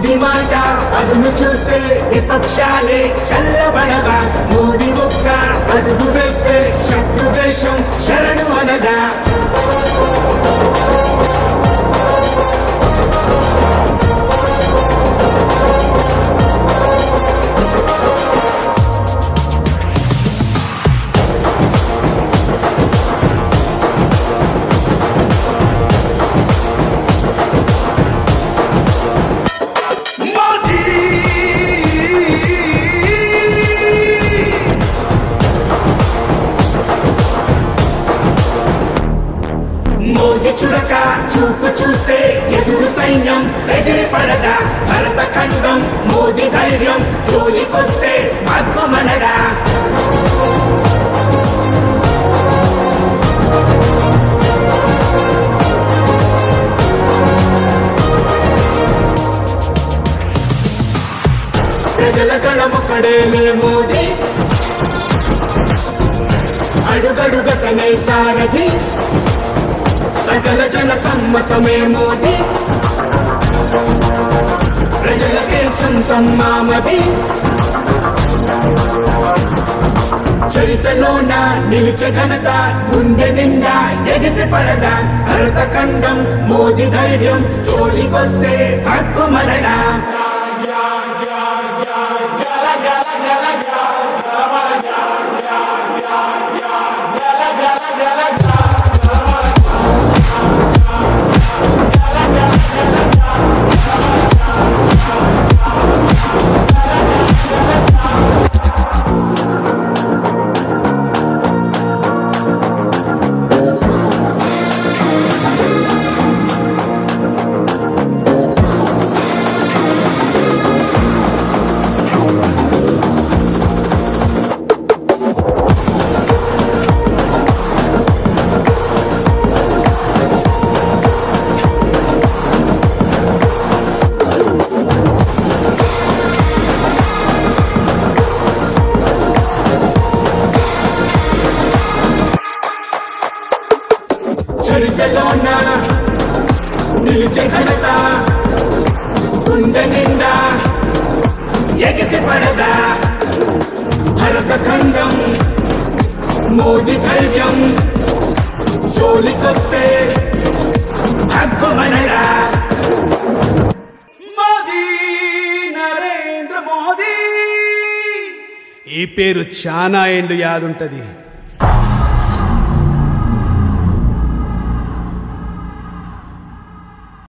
మోదీ మాట అదును చూస్తే విపక్షాలే చల్లబడగా, మోదీ ఒక్క అడుగు వేస్తే శత్రు దేశం శరణు అనగా. మోదీ చురక చూపు చూస్తే ఎదురు సైన్యం ఎదిరి పడదా, భరత ఖండం మోదీ ధైర్యం జోలికొస్తే అద్భుమనడా. ప్రజల గళమొక్కడేలే మోదీ, అడుగడుగతనే సారథి, సకల జన సమ్మతమే మోదీ, ప్రజలకే సొంతం మామది. చరితలోన నిలిచే ఘనత గుండె నిండా ఎగిసి పడదా, భరత ఖండం మోదీ ధైర్యం జోలికొస్తే హక్కుమనడా. చరితలోన నిలిచే ఘనత గుండె నిండా ఎగిసి పడదా, భరత ఖండం మోదీ ధైర్యం జోలికొస్తే హక్కుమనడా. మోదీ నరేంద్ర మోదీ, ఈ పేరు చాలా ఏండ్లు యాదుంటది.